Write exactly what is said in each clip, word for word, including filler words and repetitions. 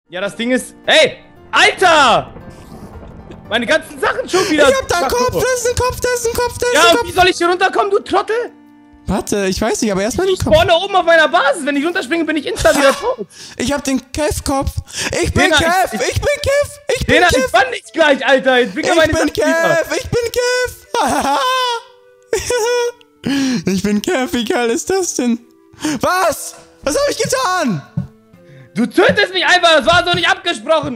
Ja, das Ding ist... Ey! Alter! Meine ganzen Sachen schon wieder... Ich hab da einen Kopf, das ist ein Kopf, das ist ein Kopf, das ist ja, ein Kopf. Ja, wie soll ich hier runterkommen, du Trottel? Warte, ich weiß nicht, aber erstmal den Kopf. Ich spawn oben auf meiner Basis. Wenn ich runterspringe, bin ich insta wieder tot. Ich hab den Kev-Kopf. Ich bin Dena, Kev, ich, ich bin Kev, ich bin Dena, Kev. ich fand nichts gleich, Alter. Jetzt bin ich ich meine bin Kev, ich bin Kev. Ich bin Kev, wie geil ist das denn? Was? Was hab ich getan? Du tötest mich einfach, das war so nicht abgesprochen.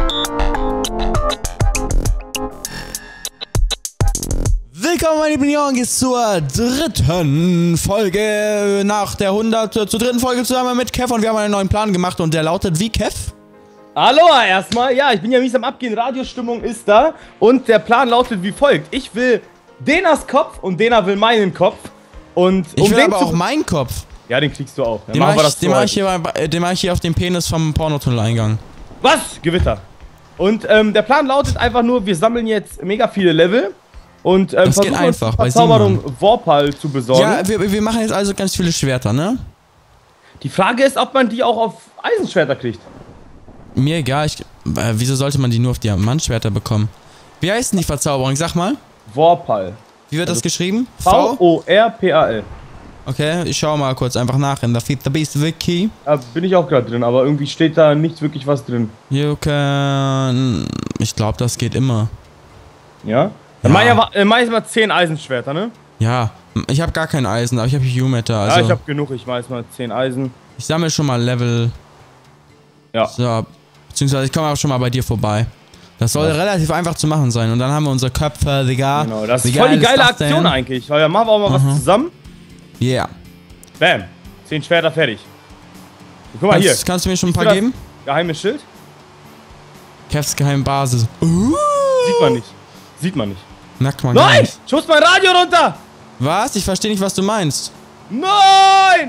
Willkommen, meine lieben Jungs, zur dritten Folge nach der hundert, zur dritten Folge zusammen mit Kev und wir haben einen neuen Plan gemacht und der lautet wie Kev? Aloha erstmal, ja, ich bin ja mies am Abgehen, Radiostimmung ist da und der Plan lautet wie folgt. Ich will Denas Kopf und Dena will meinen Kopf und ich um will den aber zu auch meinen Kopf. Ja, den kriegst du auch. Dann Den machen mach wir ich, das den so mach halt. ich, hier, den mach ich hier auf dem Penis vom Pornotunnel-Eingang. Was? Gewitter. Und ähm, der Plan lautet einfach nur, wir sammeln jetzt mega viele Level und ähm, das geht versuchen einfach, uns bei Verzauberung Vorpal zu besorgen. Ja, wir, wir machen jetzt also ganz viele Schwerter, ne? Die Frage ist, ob man die auch auf Eisenschwerter kriegt. Mir egal, ich, äh, wieso sollte man die nur auf Diamantschwerter bekommen? Wie heißt denn die Verzauberung? Sag mal. Vorpal. Wie wird also das geschrieben? V O R P A L. Okay, ich schau mal kurz einfach nach in der Feed the Beast Wiki. Da bin ich auch gerade drin, aber irgendwie steht da nicht wirklich was drin. You can... Ich glaube, das geht immer. Ja? Dann Ja. mach ich mal, äh, mal zehn Eisenschwerter, ne? Ja, ich habe gar kein Eisen, aber ich habe Humeter, also... Ja, ich habe genug, ich mach mal zehn Eisen. Ich sammle schon mal Level. Ja. So, beziehungsweise ich komme auch schon mal bei dir vorbei. Das soll Ja. relativ einfach zu machen sein. Und dann haben wir unsere Köpfe, Digga. Genau, das Wie ist voll die geil geile ist das Aktion denn? eigentlich, weil wir machen auch mal Mhm. was zusammen. Yeah. Bam. Zehn Schwerter fertig. Und guck mal hier. Kannst, kannst du mir schon ein Siehst paar du das geben? Geheimes Schild? Kevs geheime Basis. Uh. Sieht man nicht. Sieht man nicht. Nackt man gar Nein! nicht. Schuss mein Radio runter! Was? Ich verstehe nicht, was du meinst. Nein!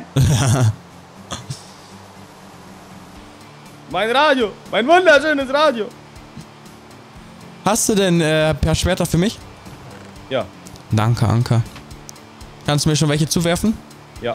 Mein Radio! Mein wunderschönes Radio! Hast du denn äh, per Schwerter für mich? Ja. Danke, Anker. Kannst du mir schon welche zuwerfen? Ja.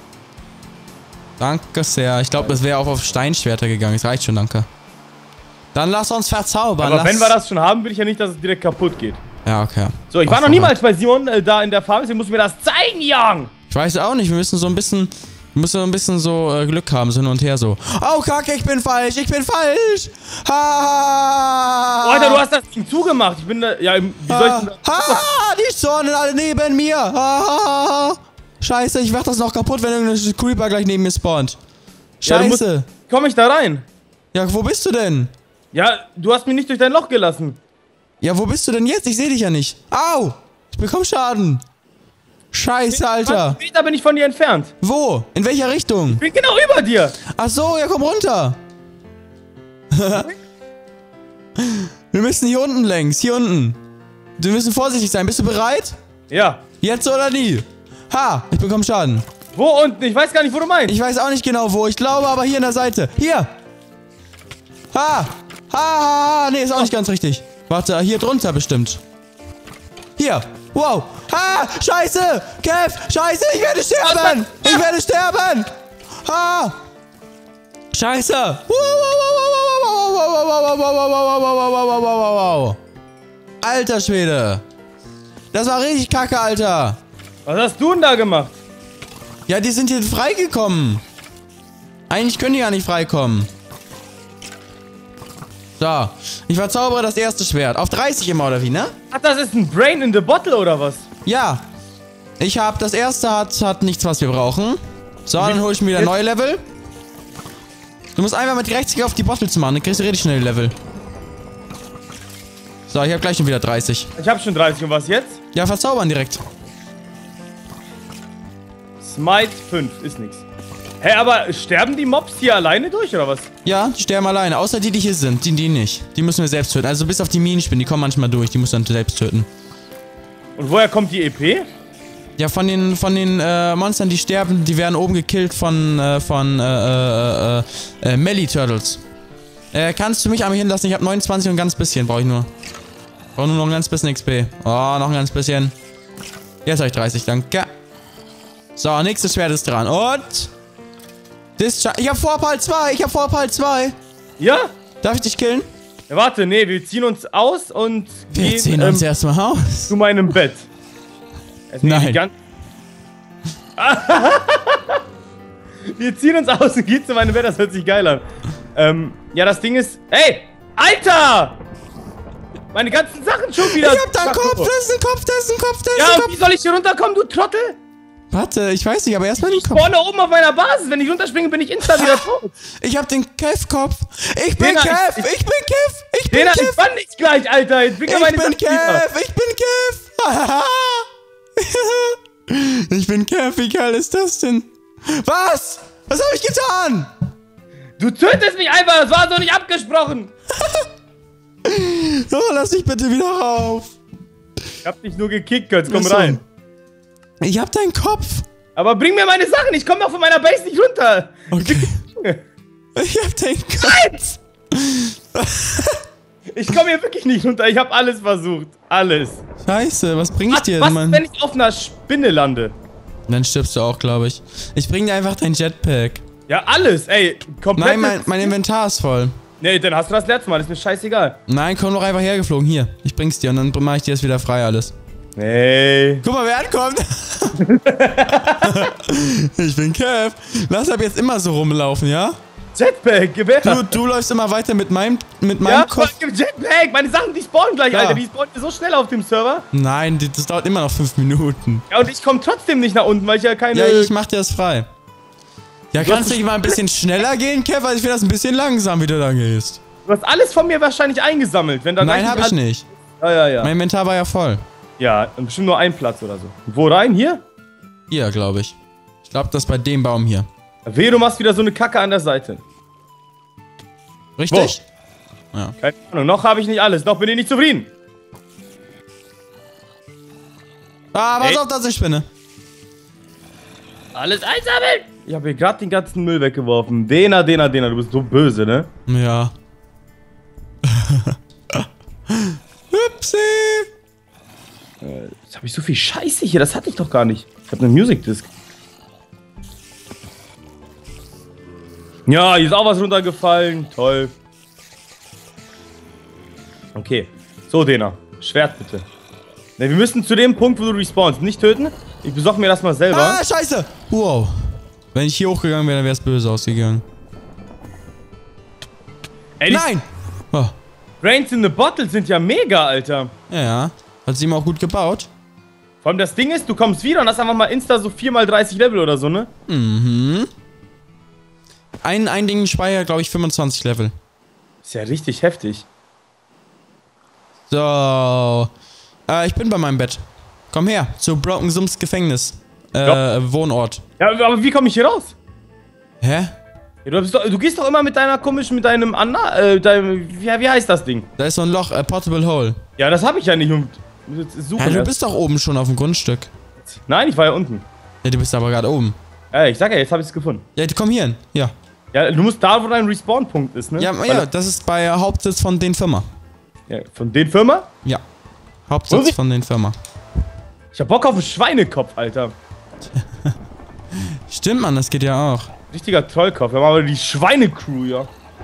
Danke sehr. Ich glaube, das wäre auch auf Steinschwerter gegangen. Das reicht schon, danke. Dann lass uns verzaubern. Aber lass wenn wir das schon haben, will ich ja nicht, dass es direkt kaputt geht. Ja, okay. So, ich Ach, war noch so. niemals bei Simon äh, da in der Farm, deswegen muss mir das zeigen, Jung! Ich weiß auch nicht, wir müssen so ein bisschen, wir müssen so ein bisschen so äh, Glück haben, so hin und her so. Oh, Kacke, ich bin falsch, ich bin falsch! Ha! Oh, Alter, du hast das Ding zugemacht. Ich bin da, ja, wie soll ich denn da? Ha! Die spawnen alle neben mir! Ha, ha, ha. Scheiße, ich mach das noch kaputt, wenn irgendein Creeper gleich neben mir spawnt. Ja, du musst- Scheiße! Komm ich da rein? Ja, wo bist du denn? Ja, du hast mich nicht durch dein Loch gelassen. Ja, wo bist du denn jetzt? Ich sehe dich ja nicht. Au! Ich bekomme Schaden. Scheiße, Alter. zwanzig Meter bin ich von dir entfernt. Wo? In welcher Richtung? Ich bin genau über dir. Ach so, ja, komm runter. Wir müssen hier unten längs, hier unten. Wir müssen vorsichtig sein. Bist du bereit? Ja. Jetzt oder nie? Ha, ich bekomme Schaden. Wo unten? Ich weiß gar nicht, wo du meinst. Ich weiß auch nicht genau wo. Ich glaube aber hier an der Seite. Hier. Ha. Ha, ha, ha. Nee, ist auch nicht ganz richtig. Warte, hier drunter bestimmt. Hier. Wow. Ha, scheiße. Kev, scheiße, ich werde sterben. Ich werde sterben. Ha. Scheiße. Wow, wow, wow, wow, wow, wow, wow, wow, wow, wow, wow, wow, wow, wow, wow. Alter Schwede. Das war richtig kacke, Alter. Was hast du denn da gemacht? Ja, die sind hier freigekommen. Eigentlich können die gar nicht freikommen. So, ich verzaubere das erste Schwert. Auf dreißig immer, oder wie, ne? Ach, das ist ein Brain in the Bottle, oder was? Ja. Ich habe das erste hat, hat nichts, was wir brauchen. So, dann hole ich mir wieder neue Level. Du musst einfach mit Rechtsklick auf die Bottle zu machen, dann kriegst du richtig schnell Level. So, ich habe gleich schon wieder dreißig. Ich habe schon dreißig. Und was jetzt? Ja, verzaubern direkt. Smite fünf. Ist nix. Hä, aber sterben die Mobs hier alleine durch, oder was? Ja, die sterben alleine. Außer die, die hier sind. Die, die nicht. Die müssen wir selbst töten. Also bis auf die Minenspinnen, die kommen manchmal durch. Die musst du dann selbst töten. Und woher kommt die E P? Ja, von den, von den äh, Monstern, die sterben, die werden oben gekillt von, äh, von, äh, äh, äh, äh, Melly-Turtles. Äh, kannst du mich einmal hinlassen? Ich habe neunundzwanzig und ein ganz bisschen, brauche ich nur. Brauche nur noch ein ganz bisschen X P. Oh, noch ein ganz bisschen. Jetzt habe ich dreißig, danke. So, nächstes Schwert ist dran. Und... Discharge. Ich habe Vorpal zwei, ich habe Vorpal zwei. Ja? Darf ich dich killen? Ja, warte, nee, wir ziehen uns aus und Wir gehen ziehen ähm, uns erstmal aus. zu meinem Bett. Erstmal Nein. die gan- Wir ziehen uns aus und gehen zu meinem Bett, das hört sich geil an. Ähm, ja, das Ding ist... Ey! Alter! Meine ganzen Sachen schon wieder... Ich hab da einen Kopf, da ist ein Kopf, da ist ein Kopf, da ist Ja, ein und Kopf. wie soll ich hier runterkommen, du Trottel? Warte, ich weiß nicht, aber erstmal den Ich Kopf. spawne oben auf meiner Basis. Wenn ich runterspringe, bin ich insta wieder tot. Ich hab den Kev-Kopf. Ich bin Dena, Kev, ich- ich bin Kev, ich bin Dena, ich Kev. fand nichts gleich, Alter. Jetzt bring mir Ich meine bin Sachen wieder. Kev, ich bin Kev. Ich bin Kev, wie geil ist das denn? Was? Was habe ich getan? Du tötest mich einfach, das war so nicht abgesprochen. Oh, lass mich bitte wieder rauf. Ich hab dich nur gekickt, Götz, komm Ach so. rein. Ich hab deinen Kopf. Aber bring mir meine Sachen, ich komme doch von meiner Base nicht runter. Okay. Ich hab deinen Kopf. Ich komme hier wirklich nicht runter, ich habe alles versucht. Alles. Scheiße, was bring ich Was, dir was denn, Mann? wenn ich auf einer Spinne lande? Dann stirbst du auch, glaube ich. Ich bring dir einfach dein Jetpack. Ja, alles, ey. Komplett. Nein, mein, mein Inventar ist voll. Nee, dann hast du das letzte Mal, das ist mir scheißegal. Nein, komm doch einfach hergeflogen. Hier, ich bring's dir und dann mach ich dir das wieder frei alles. Nee. Guck mal, wer ankommt. Ich bin Kev. Lass ab jetzt immer so rumlaufen, ja? Jetpack, Gewehr. Du, du läufst immer weiter mit meinem, mit meinem ja, Kopf. Kopf. Jetpack, meine Sachen, die spawnen gleich, Ja. Alter. Die spawnen so schnell auf dem Server. Nein, die- das dauert immer noch fünf Minuten. Ja, und ich komme trotzdem nicht nach unten, weil ich ja keine... Ja, ich mach dir das frei. Ja, Du kannst hast- du nicht mal ein bisschen schneller gehen, Kev? Weil ich finde das ein bisschen langsam, wie du da gehst. Du hast alles von mir wahrscheinlich eingesammelt. Wenn dann Nein, eigentlich hab ich alles- nicht. Ja, ja, ja. Mein Inventar war ja voll. Ja, bestimmt nur ein Platz oder so. Wo rein? Hier? Hier, glaube ich. Ich glaube, das ist bei dem Baum hier. Wehe, du machst wieder so eine Kacke an der Seite. Richtig? Keine Ahnung, noch habe ich nicht alles. Noch bin ich nicht zufrieden. Ah, pass Ey. auf, dass ich spinne. Alles einsammeln! Ich habe hier gerade den ganzen Müll weggeworfen. Dena, Dena, Dena, du bist so böse, ne? Ja. Upsi. Jetzt habe ich so viel Scheiße hier, das hatte ich doch gar nicht. Ich habe eine Music Disc. Ja, hier ist auch was runtergefallen. Toll. Okay. So, Dena. Schwert bitte. Ne, wir müssen zu dem Punkt, wo du respawnst. Nicht töten. Ich besorge mir das mal selber. Ah, scheiße. Wow. Wenn ich hier hochgegangen wäre, dann wäre es böse ausgegangen. Ey, die Nein! Oh. Brains in the Bottle sind ja mega, Alter. Ja, ja. Hat sie ihm auch gut gebaut. Vor allem das Ding ist, du kommst wieder und hast einfach mal Insta so vier mal dreißig Level oder so, ne? Mhm. Ein, ein Ding Speicher, glaube ich, fünfundzwanzig Level. Ist ja richtig heftig. So. Äh, ich bin bei meinem Bett. Komm her, zu Broken Sums Gefängnis. Äh, Ja. Wohnort. Ja, aber wie komme ich hier raus? Hä? Ja, du, bist doch, du gehst doch immer mit deiner komischen, mit deinem Anna, äh, deinem, wie, wie heißt das Ding? Da ist so ein Loch, äh, Portable Hole. Ja, das habe ich ja nicht. Und suchen Ja, du erst. bist doch oben schon auf dem Grundstück. Nein, ich war ja unten. Ja, du bist aber gerade oben. Ja, ich sag ja, jetzt habe ich es gefunden. Ja, komm hier hin. Ja. Ja, du musst da, wo dein Respawn-Punkt ist, ne? Ja, Weil- ja, das ist bei Hauptsitz von den Firma. ja. Von den Firma? Ja. Wo Hauptsitz sie- von den Firma. Ich hab Bock auf einen Schweinekopf, Alter. Stimmt, Mann, das geht ja auch. Richtiger Trollkopf. Wir machen aber die Schweinecrew, ja.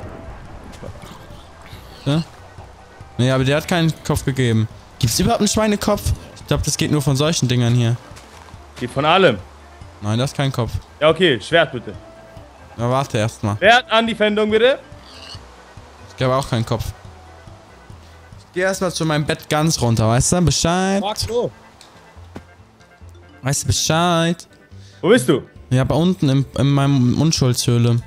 Ja? Nee, aber der hat keinen Kopf gegeben. Gibt's überhaupt einen Schweinekopf? Ich glaube, das geht nur von solchen Dingern hier. Geht von allem. Nein, das ist kein Kopf. Ja, okay, Schwert bitte. Na, warte erstmal. Schwert an die Fendung, bitte. Ich glaube auch keinen Kopf. Ich gehe erstmal zu meinem Bett ganz runter, weißt du? Bescheid. Wo Weißt du Bescheid? bist du? Ja, bei unten in, in meinem Unschuldshöhle.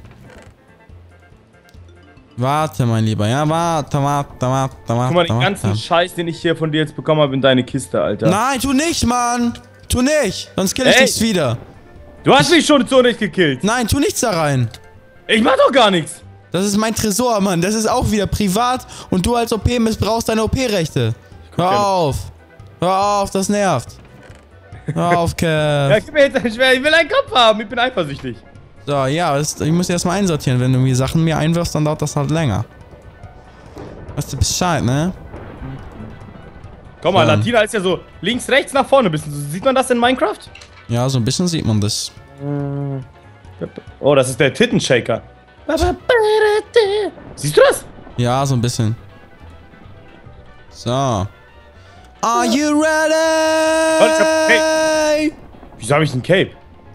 Warte, mein Lieber. Ja, warte, warte, warte, warte. Guck mal, den ganzen warte. Scheiß, den ich hier von dir jetzt bekommen habe, in deine Kiste, Alter. Nein, tu nicht, Mann! Tu nicht! Sonst kill ich Ey. dich wieder. Du hast mich schon so nicht gekillt. Nein, tu nichts da rein. Ich mach doch gar nichts. Das ist mein Tresor, Mann. Das ist auch wieder privat und du als O P missbrauchst deine O P-Rechte. Hör ja- auf. Hör auf, das nervt. Hör auf, Ja, Kev. gib mir jetzt ein Schwert. Ich will einen Kopf haben. Ich bin eifersüchtig. So, ja, das, ich muss erstmal einsortieren. Wenn du mir Sachen mir einwirfst, dann dauert das halt länger. Weißt du Bescheid, ne? Komm mal, Ja. Latina ist ja so links, rechts, nach vorne. Bisschen. Sieht man das in Minecraft? Ja, so ein bisschen sieht man das. Oh, das ist der Tittenshaker. Siehst du das? Ja, so ein bisschen. So. Are you ready? Warte, ich hab Cape. Wieso habe ich ein Cape?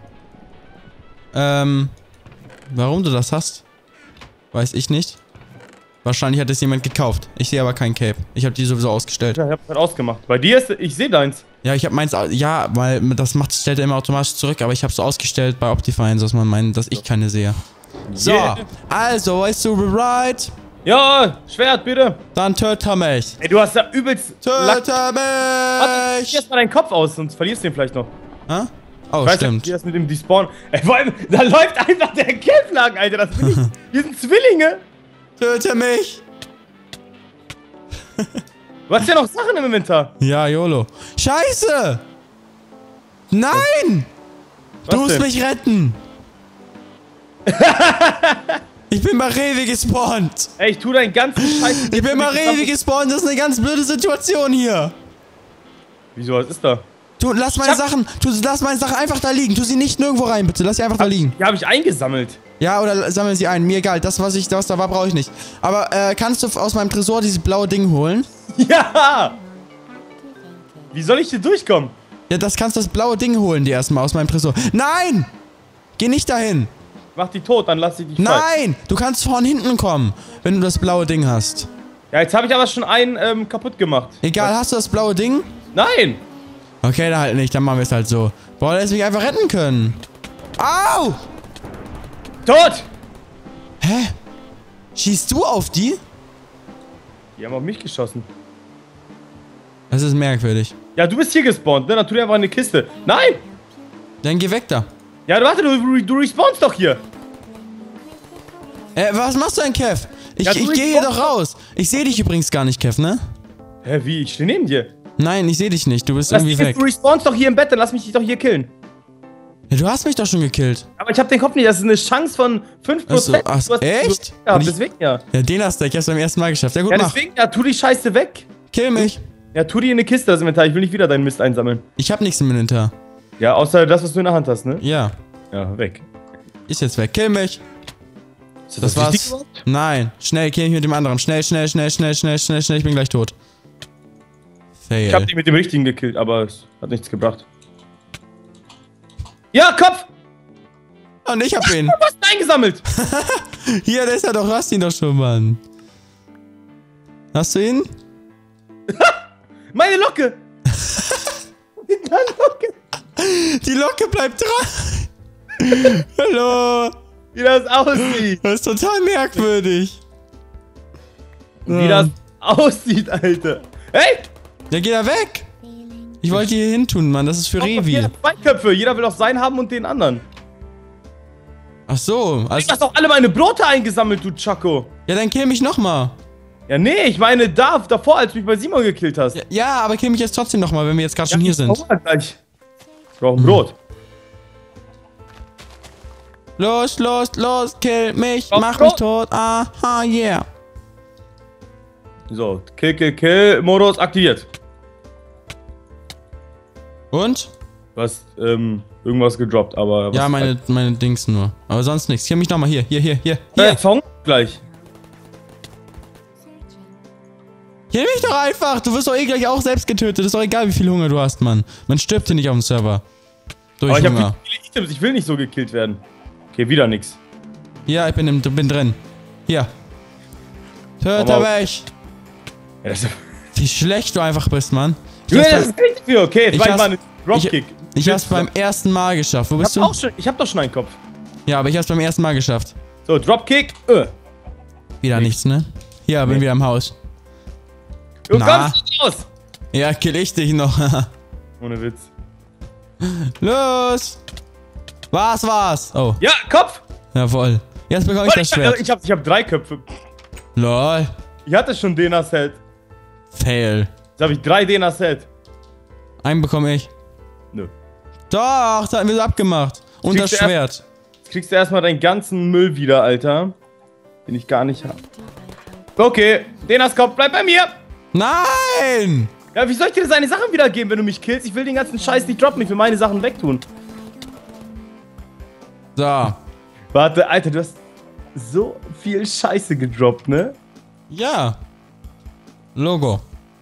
Ähm, warum du das hast? Weiß ich nicht. Wahrscheinlich hat es jemand gekauft. Ich sehe aber kein Cape. Ich habe die sowieso ausgestellt. Ja, ich hab's halt ausgemacht. Bei dir ist, ich sehe deins. Ja, ich habe meins, ja, weil das macht, stellt er immer automatisch zurück, aber ich habe so ausgestellt bei Optifine, dass man meint, dass ich keine sehe. So, Yeah. also, weißt du bereit? Ja, Schwert, bitte. Dann töte mich. Ey, du hast da übelst... Lack- Töte Warte, mich. zieh erst mal deinen Kopf aus, sonst verlierst du ihn vielleicht noch. Hä? Oh, Ich weiß stimmt. nicht, wie das mit dem Despawn... Ey, vor allem, da läuft einfach der Cape-Lagen, Alter. Das bin ich. Wir sind Zwillinge. Töte mich. Du hast ja noch Sachen im Inventar. Ja, YOLO. Scheiße. Nein. Was Du musst denn? mich retten. Ich bin bei Rewe gespawnt. Ey, ich tu deinen ganzen Scheiß... Ich bin bei Rewe gespawnt. Das ist eine ganz blöde Situation hier. Wieso, was ist da? Du, lass meine hab- Sachen, tu, lass meine Sachen einfach da liegen. Tu sie nicht nirgendwo rein, bitte. Lass sie einfach da liegen. Die habe ich eingesammelt. Ja, oder sammel sie ein. Mir egal. Das, was ich, was da war, brauche ich nicht. Aber äh, kannst du aus meinem Tresor dieses blaue Ding holen? Ja! Wie soll ich hier durchkommen? Ja, das kannst du das blaue Ding holen, dir erstmal aus meinem Tresor. Nein! Geh nicht dahin. Mach die tot, dann lass ich dich frei. Nein! Du kannst von hinten kommen, wenn du das blaue Ding hast. Ja, jetzt habe ich aber schon einen ähm, kaputt gemacht. Egal, hast du das blaue Ding? Nein! Okay, dann halt nicht. Dann machen wir es halt so. Boah, hättest mich einfach retten können. Au! Tot! Hä? Schießt du auf die? Die haben auf mich geschossen. Das ist merkwürdig. Ja, du bist hier gespawnt, ne? Dann tu dir einfach eine Kiste. Nein! Dann geh weg da. Ja, warte, du, du respawnst doch hier. Äh, was machst du denn, Kev? Ich, Ja, du, ich ich gehe hier komm doch raus. Ich sehe dich übrigens gar nicht, Kev, ne? Hä, wie? Ich stehe neben dir. Nein, ich sehe dich nicht. Du bist Lass irgendwie dich weg. jetzt, du respawnst doch hier im Bett, dann lass mich dich doch hier killen. Ja, du hast mich doch schon gekillt. Aber ich hab den Kopf nicht, das ist eine Chance von fünf Prozent. Ach so, ach, Du hast- echt? Ja, Und ich- deswegen ja. Ja, den hast du ich erst beim ersten Mal geschafft. Ja, gut, Ja, mach. deswegen, ja, tu die Scheiße weg. Kill mich. Ja, tu die in eine Kiste, das Inventar. Ich will nicht wieder deinen Mist einsammeln. Ich hab nichts im Inventar. Ja, außer das, was du in der Hand hast, ne? Ja. Ja, weg. Ist jetzt weg. Kill mich. Ist Das wichtig war's. überhaupt? Nein. Schnell, kill mich mit dem anderen. Schnell, schnell, schnell, schnell, schnell, schnell, schnell. Ich bin gleich tot. Fail. Ich hab dich mit dem richtigen gekillt, aber es hat nichts gebracht. Ja, Kopf! Und ich hab ihn. Du hast ihn eingesammelt! Hier, der ist ja doch. Du hast ihn doch schon, Mann. Hast du ihn? Meine Locke! Meine Locke! Die Locke bleibt dran. Hallo. Wie das aussieht! Das ist total merkwürdig. Wie das aussieht, Alter! Hey! Ja, geh da weg. Ich wollte hier hin tun, Mann. Das ist für Jeder Revi. hat zwei Köpfe, jeder will auch seinen haben und den anderen. Ach so. Du Also, hast doch alle meine Brote eingesammelt, du Chaco! ja, dann kill mich nochmal. Ja, nee, ich meine da, davor, als du mich bei Simon gekillt hast. Ja, ja, aber kill mich jetzt trotzdem nochmal, wenn wir jetzt gerade schon hier ich sind. brauch mal gleich. Ich brauch ein Brot. Los, los, los, kill mich, Auf mach Brot. mich tot. Aha, yeah. So, Kill, Kill, Kill, Modus aktiviert. Und? Du hast, ähm, irgendwas gedroppt, aber... was Ja, ist meine, meine Dings nur. Aber sonst nichts. Kill mich nochmal hier, hier, hier, hier. das? Hier. Äh, Song gleich. Kill mich doch einfach. Du wirst doch eh gleich auch selbst getötet. Ist doch egal, wie viel Hunger du hast, Mann. Man stirbt hier nicht auf dem Server. Durch Aber ich Hunger. hab viele Items, ich will nicht so gekillt werden. Okay, wieder nix. Ja, ich bin, im, bin drin. Hier. Töte Aber- mich. Ja, das ist... Wie schlecht du einfach bist, Mann. Ich Ja, hab's das beim, ist richtig viel. Okay, jetzt ich mach ich hab's- mal einen Dropkick. ich, ich hab's beim ersten Mal geschafft. Wo Ich bist hab du? auch schon, ich hab doch schon einen Kopf. Ja, aber ich hab's beim ersten Mal geschafft. So, Dropkick. Äh. Wieder nichts, ne? Ja, bin Nee. wieder im Haus. Du Na? kommst nicht raus. Ja, kill ich dich noch. Ohne Witz. Los! Was war's? Oh, Ja, Kopf. jawohl. Jetzt bekomme ich Oh, das ich, Schwert. ich, hab, ich hab drei Köpfe. Lol. Ich hatte schon Dena-Set. Fail. Jetzt habe ich drei Dena-Set. Einen bekomme ich. Nö. Doch, das hatten wir so abgemacht. Und das Kriegst du Schwert. Jetzt kriegst du erstmal deinen ganzen Müll wieder, Alter. Den ich gar nicht hab. Okay, Denas Kopf, bleib bei mir. Nein! Ja, wie soll ich dir seine Sachen wiedergeben, wenn du mich killst? Ich will den ganzen Scheiß nicht droppen, ich will meine Sachen wegtun. So. Warte, Alter, du hast so viel Scheiße gedroppt, ne? Ja. Logo.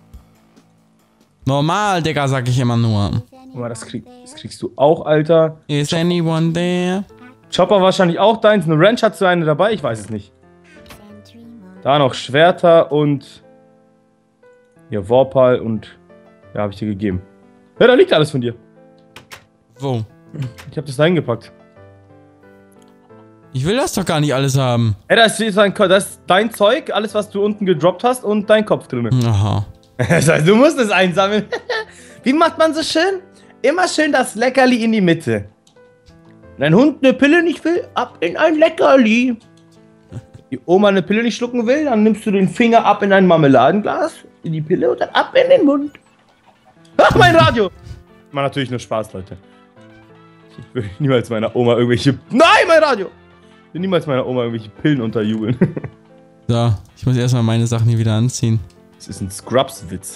Normal, Digga, sag ich immer nur. Guck mal, das, krieg, das kriegst du auch, Alter. Is anyone there? Chopper wahrscheinlich auch deins. Eine Wrench hat so eine dabei, ich weiß es nicht. Da noch Schwerter und... Ja, Warpal und... Ja, habe ich dir gegeben. Ja, da liegt alles von dir. Wo? Ich habe das da hingepackt. Ich will das doch gar nicht alles haben. Ja, da ist, dein, das ist dein Zeug, alles, was du unten gedroppt hast und dein Kopf drin. Aha. Das heißt, du musst es einsammeln. Wie macht man so schön? Immer schön das Leckerli in die Mitte. Wenn ein Hund eine Pille nicht will, ab in ein Leckerli. Die Oma eine Pille nicht schlucken will, dann nimmst du den Finger ab in ein Marmeladenglas, in die Pille und dann ab in den Mund. Ach, mein Radio! War natürlich nur Spaß, Leute. Ich will niemals meiner Oma irgendwelche... Nein, mein Radio! Ich will niemals meiner Oma irgendwelche Pillen unterjubeln. So, ich muss erstmal meine Sachen hier wieder anziehen. Das ist ein Scrubs-Witz.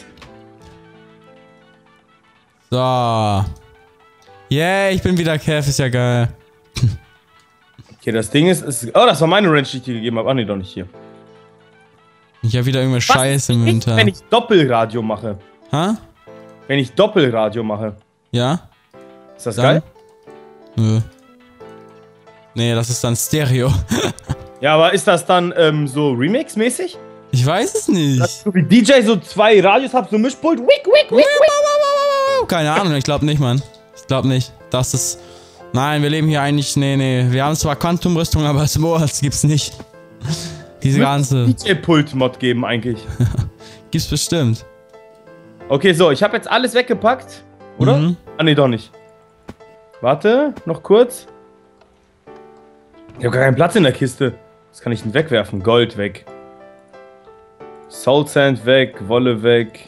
So. Yeah, ich bin wieder Kev, ist ja geil. Okay, das Ding ist, ist... Oh, das war meine Wrench, die ich dir gegeben habe. Ah, nee, doch nicht hier. Ich hab wieder irgendwas Scheiße im Winter. Wenn ich Doppelradio mache. Ha? Wenn ich Doppelradio mache. Ja? Ist das Dann? geil? Nö. Nee, das ist dann Stereo. Ja, aber ist das dann ähm, so Remix-mäßig? Ich weiß es nicht. Dass du wie D J so zwei Radios habt, so Mischpult? Wick, wick, wick, wick. Keine Ahnung, ich glaube nicht, Mann. Ich glaube nicht. Das ist... Nein, wir leben hier eigentlich... Nee, nee. Wir haben zwar Quantum-Rüstung, aber Swords gibt's nicht. Diese ganze... D J-Pult-Mod geben eigentlich. Gibt's bestimmt. Okay, so, ich habe jetzt alles weggepackt. Oder? Mhm. Ah, nee, doch nicht. Warte, noch kurz. Ich habe gar keinen Platz in der Kiste. Was kann ich denn wegwerfen? Gold weg. Soul Sand weg, Wolle weg.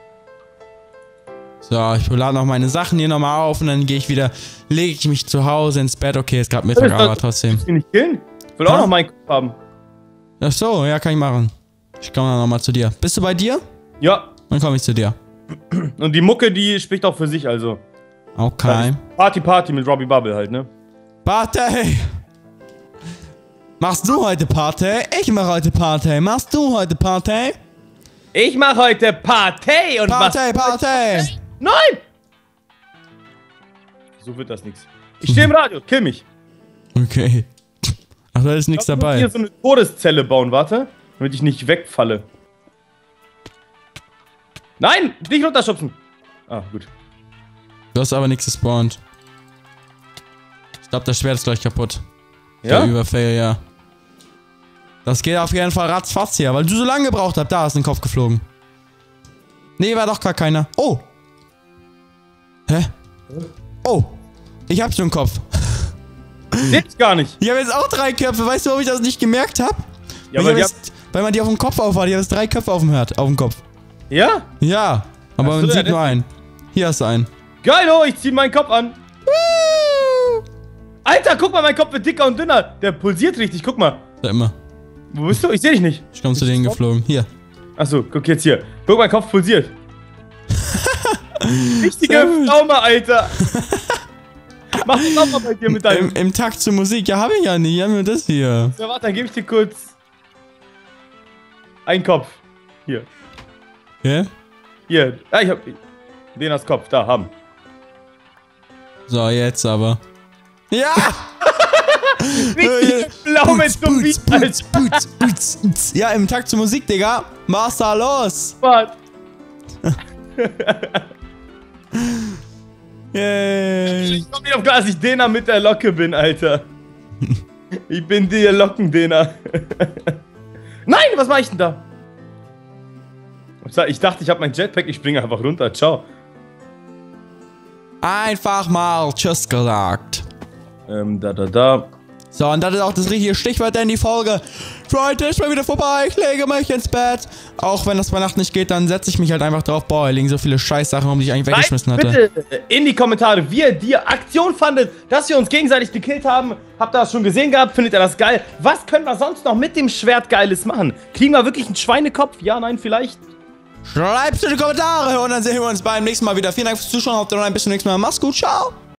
So, ich lade noch meine Sachen hier nochmal auf und dann gehe ich wieder, lege ich mich zu Hause ins Bett. Okay, es gab Mittag, aber trotzdem. Willst du mich nicht killen? Ich will Ha? auch noch meinen Kopf haben. Ach so, ja, kann ich machen. Ich komme dann nochmal zu dir. Bist du bei dir? Ja. Dann komme ich zu dir. Und die Mucke, die spricht auch für sich, also. Okay. Party, Party mit Robbie Bubble halt, ne? Party! Machst du heute Party? Ich mach heute Party. Machst du heute Party? Ich mach heute Party und Party, was... Party! Nein! So wird das nichts. Ich stehe im Radio, kill mich. Okay. Ach, da ist nichts Ich muss dabei. hier so eine Todeszelle bauen, warte. Damit ich nicht wegfalle. Nein! Nicht runterschubsen! Ah, gut. Du hast aber nichts gespawnt. Ich glaube, das Schwert ist gleich kaputt. Ja? Der Überfail, ja. Das geht auf jeden Fall ratzfatz hier, weil du so lange gebraucht hast. Da ist ein Kopf geflogen. Nee, war doch gar keiner. Oh! Hä? Oh! Ich hab schon einen Kopf. Seht gar nicht. Ich habe jetzt auch drei Köpfe. Weißt du, warum ich das nicht gemerkt habe? Ja, weil, aber jetzt, weil man die auf dem Kopf aufhat. Ich habe jetzt drei Köpfe auf dem Herd, auf dem Kopf. Ja? Ja, aber Ach so, man ja, sieht nur einen. Hier hast du einen. Geil, oh, ich zieh meinen Kopf an. Alter, guck mal, mein Kopf wird dicker und dünner. Der pulsiert richtig, guck mal. Da immer. Wo bist du? Ich seh dich nicht. Ich komme zu denen geflogen. Hier. Achso, guck jetzt hier. Guck, mein Kopf pulsiert. Richtige Pflaume, Alter. Mach das auch mal bei dir mit deinem... Im, Im Takt zur Musik. Ja, habe ich ja nicht. Ich habe nur das hier. So, warte, dann gebe ich dir kurz... einen Kopf. Hier. Hä? Hier. Ah, ich hab... Den als Kopf. Da, haben. So, jetzt aber. Ja! Richtige Pflaume zum Beat, Alter. Boots, Boots, Boots. Ja, im Takt zur Musik, Digga. Mach's da los. Warte. Yay. Ich komm nicht auf klar, dass ich Dena mit der Locke bin, Alter. Ich bin der Locken-Dena. Nein, was mach ich denn da? Ich dachte, ich habe mein Jetpack, ich springe einfach runter. Ciao. Einfach mal Tschüss gesagt. Ähm, da, da, da. So, und das ist auch das richtige Stichwort in die Folge. Für heute ist mal wieder vorbei. Ich lege mich ins Bett. Auch wenn das bei Nacht nicht geht, dann setze ich mich halt einfach drauf. Boah, hier liegen so viele Scheißsachen rum, die ich eigentlich weggeschmissen hatte. Bitte in die Kommentare, wie ihr die Aktion fandet, dass wir uns gegenseitig gekillt haben. Habt ihr das schon gesehen gehabt? Findet ihr das geil? Was können wir sonst noch mit dem Schwert Geiles machen? Kriegen wir wirklich einen Schweinekopf? Ja, nein, vielleicht? Schreibt's in die Kommentare und dann sehen wir uns beim nächsten Mal wieder. Vielen Dank fürs Zuschauen. Habt ihr noch ein bisschen nächstes Mal. Mach's gut. Ciao.